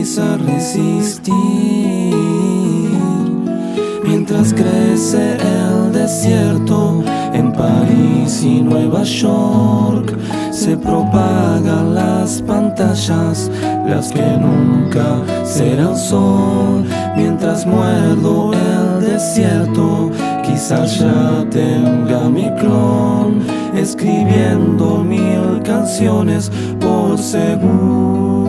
sonrisa resistir, mientras crece el desierto en París y Nueva York. Se propagan las pantallas, las que nunca serán sol. Mientras muerdo el desierto, quizás ya tenga mi clon, escribiendo 1000 canciones por segundo.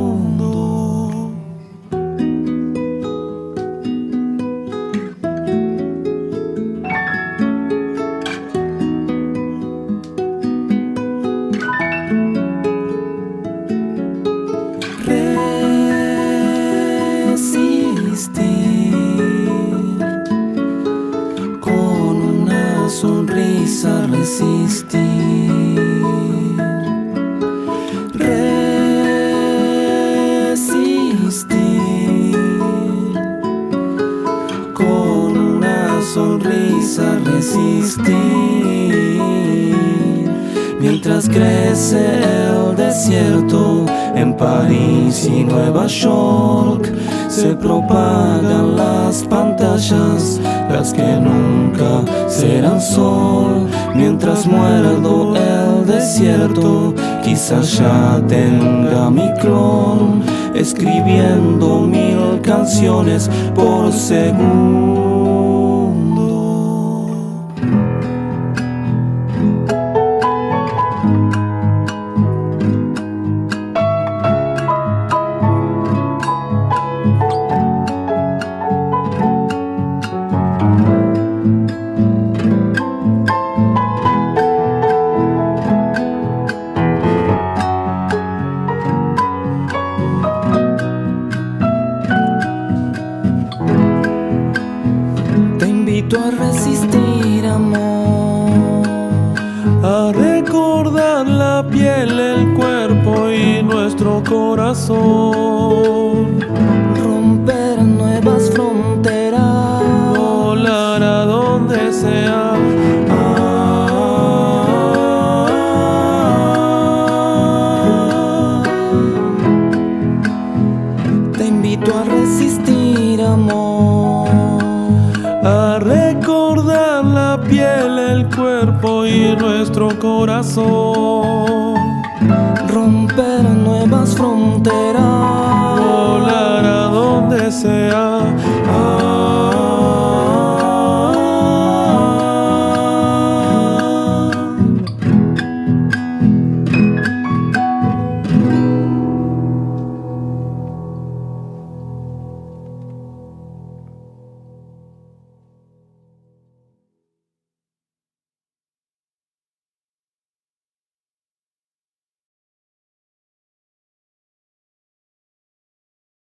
Con una sonrisa resistir, con una sonrisa resistir, mientras crece el desierto en París y Nueva York. Se propagan las pantallas, las que nunca serán sol. Mientras muerdo el desierto, quizás ya tenga mi clon, escribiendo 1000 canciones por segundo. A resistir, amor, a recordar la piel, el cuerpo y nuestro corazón.